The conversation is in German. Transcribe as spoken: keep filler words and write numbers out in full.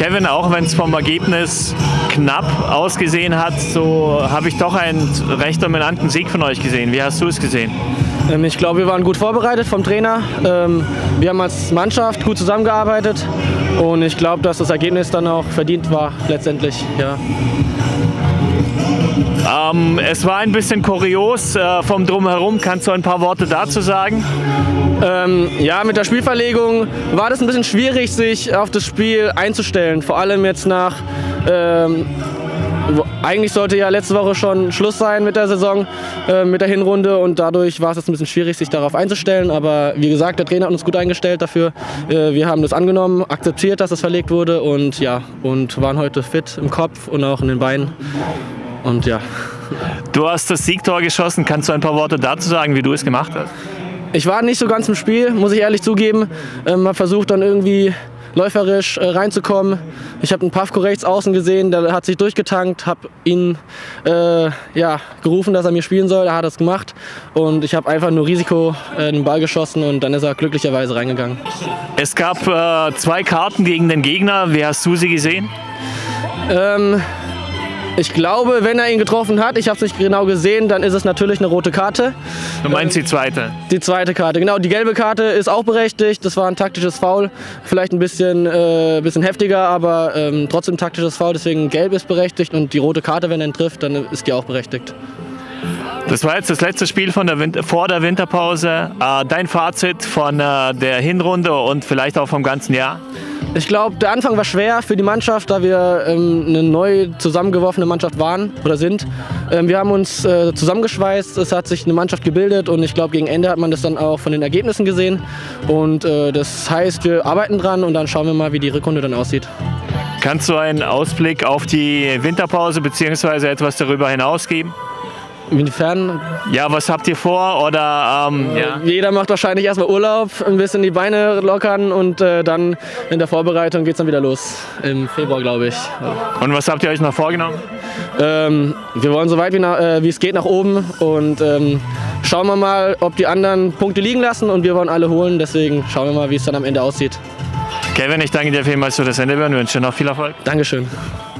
Kevin, auch wenn es vom Ergebnis knapp ausgesehen hat, so habe ich doch einen recht dominanten Sieg von euch gesehen. Wie hast du es gesehen? Ähm, ich glaube, wir waren gut vorbereitet vom Trainer. Ähm, wir haben als Mannschaft gut zusammengearbeitet und ich glaube, dass das Ergebnis dann auch verdient war letztendlich. Ja. Ähm, es war ein bisschen kurios äh, vom Drumherum. Kannst du ein paar Worte dazu sagen? Ähm, ja, mit der Spielverlegung war das ein bisschen schwierig, sich auf das Spiel einzustellen. Vor allem jetzt nach, ähm, wo, eigentlich sollte ja letzte Woche schon Schluss sein mit der Saison, äh, mit der Hinrunde, und dadurch war es jetzt ein bisschen schwierig, sich darauf einzustellen. Aber wie gesagt, der Trainer hat uns gut eingestellt dafür. Äh, wir haben das angenommen, akzeptiert, dass es verlegt wurde, und ja, und waren heute fit im Kopf und auch in den Beinen. Und ja. Du hast das Siegtor geschossen. Kannst du ein paar Worte dazu sagen, wie du es gemacht hast? Ich war nicht so ganz im Spiel, muss ich ehrlich zugeben. Ähm, habe versucht, dann irgendwie läuferisch äh, reinzukommen. Ich habe einen Pavko rechts außen gesehen, der hat sich durchgetankt, habe ihn äh, ja, gerufen, dass er mir spielen soll. Er hat das gemacht und ich habe einfach nur Risiko äh, den Ball geschossen, und dann ist er glücklicherweise reingegangen. Es gab äh, zwei Karten gegen den Gegner. Wie hast du sie gesehen? Ähm, Ich glaube, wenn er ihn getroffen hat, ich habe es nicht genau gesehen, dann ist es natürlich eine rote Karte. Du meinst die zweite? Die zweite Karte, genau. Die gelbe Karte ist auch berechtigt. Das war ein taktisches Foul. Vielleicht ein bisschen, äh, bisschen heftiger, aber ähm, trotzdem taktisches Foul. Deswegen gelb ist berechtigt, und die rote Karte, wenn er ihn trifft, dann ist die auch berechtigt. Das war jetzt das letzte Spiel von der Winter vor der Winterpause. Äh, dein Fazit von äh, der Hinrunde und vielleicht auch vom ganzen Jahr? Ich glaube, der Anfang war schwer für die Mannschaft, da wir ähm, eine neu zusammengeworfene Mannschaft waren oder sind. Ähm, wir haben uns äh, zusammengeschweißt, es hat sich eine Mannschaft gebildet, und ich glaube, gegen Ende hat man das dann auch von den Ergebnissen gesehen. Und äh, das heißt, wir arbeiten dran, und dann schauen wir mal, wie die Rückrunde dann aussieht. Kannst du einen Ausblick auf die Winterpause bzw. etwas darüber hinaus geben? Inwiefern? Ja, was habt ihr vor? Oder, ähm, ja. Jeder macht wahrscheinlich erstmal Urlaub, ein bisschen die Beine lockern, und äh, dann in der Vorbereitung geht es dann wieder los. Im Februar, glaube ich. Und was habt ihr euch noch vorgenommen? Ähm, wir wollen so weit wie, nach, äh, wie es geht nach oben, und ähm, schauen wir mal, ob die anderen Punkte liegen lassen, und wir wollen alle holen. Deswegen schauen wir mal, wie es dann am Ende aussieht. Kevin, ich danke dir vielmals für das Interview und wünsche dir noch viel Erfolg. Dankeschön.